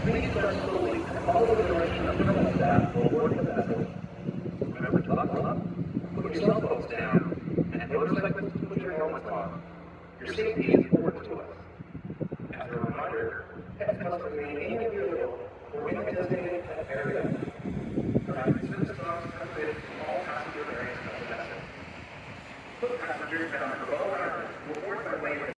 Please rest slowly and follow the direction of terminal staff will board the vessel. Remember to buckle up, put your cell phones down, and motorcyclists put your helmets on. Your safety is important to us. As a reminder, pets must remain in the vehicle or in the designated pet area. Private service dogs are permitted in all passenger areas of the vessel. Foot passengers and our below will board by way of